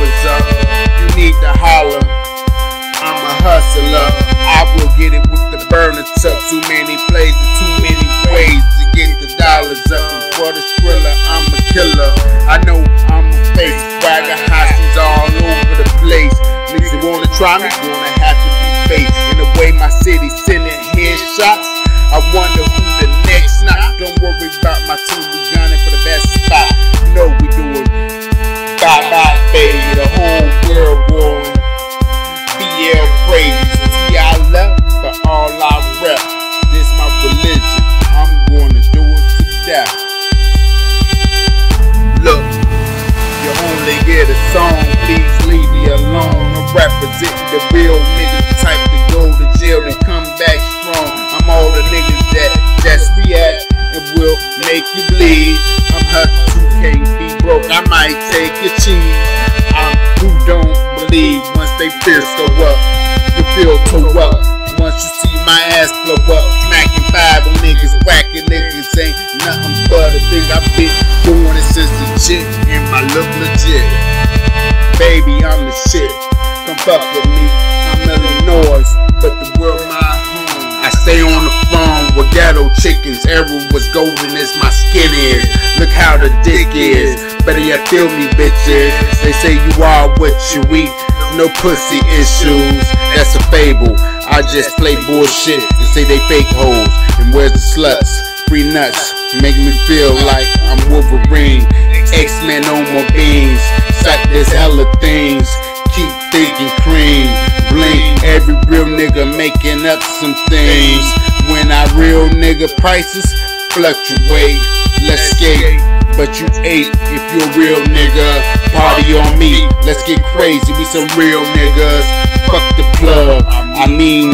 hours up. You need to holler. I'm a hustler. I will get it with the burner tuck. Too many places, too many ways to get the dollars up. And for the thriller, I'm a killer. I know I'm a face. Swagger hosties all over the place. Niggas that wanna try me, gonna have to be faced. In the way my city sending headshots, I wonder who the next knock. Don't worry about my team, we gunning for the best spot. You know we doing bye-bye, baby. The whole world going BL crazy. See, I love, but all I rep. This my religion. I'm gonna do it to death. Look, you only get a song, please leave me alone. I'm representing the real niggas, the type to go to jail and come back strong. I'm all the niggas that just react and will make you bleed. I'm hustling who can't be broke, I might take your cheese. I'm who don't believe once they feel so up. You feel toe up once you see my ass blow up. Smacking 5 on niggas, whacking niggas ain't nothing but a thing. I've been doing it since legit and my look legit. Baby, I'm the shit. Come fuck with me. I'm Illinois, but the world my home. I stay on the phone with ghetto chickens. Arrow was golden as my skin is. Look how the dick is. Better yet feel me, bitches. They say you are what you eat. No pussy issues. That's a fable. I just play bullshit. They say they fake hoes. And where's the sluts? Free nuts. Make me feel like I'm Wolverine. X-Men, no more beans. Suck this hella things. Keep thinking cream. Blink. Every real nigga making up some things. When I real nigga prices fluctuate. Let's skate. But you ate if you're a real nigga. Party on me. Let's get crazy. We some real niggas. Fuck the plug. I mean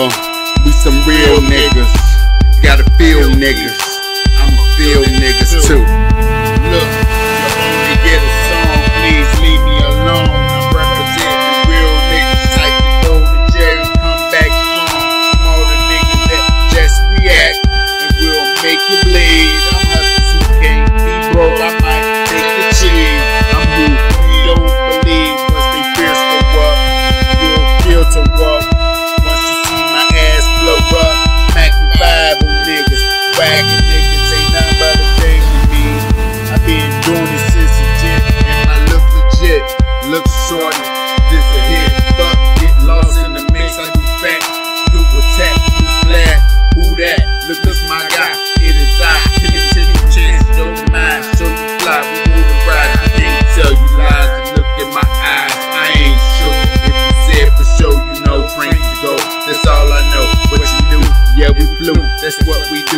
we some real niggas. Gotta feel niggas. I'ma feel niggas too. Look, you only get a song. Please leave me alone. I'm representing the real niggas. Type to go to jail and come back strong. I'm all the niggas that just react and will make you bleed. I'm hustlers who can't be broke. I might take the cheese. I'm who you don't believe once they feel so up. You'll feel to walk once you see my ass blow up. Smacking 5 on niggas, wagging niggas ain't nothing but a thing to me. I've been doing this since legit, and I look legit. Look short, this a hit. Fuck, get lost in the mix. I do fat, do attack, do flat. Who that? Look, my guy. It is I. Take a chance, don't mind. Show you fly, we move the ride. I can't tell you lies. Look in my eyes, I ain't sure. If you said for sure, you know, train to go. That's all I know. What you knew? Yeah, we flew. That's what we do.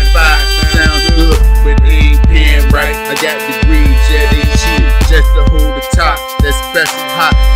995 sounds good, but it ain't paying right. I got degrees, yeah, they cheap. Just to hold the top, that's special hot.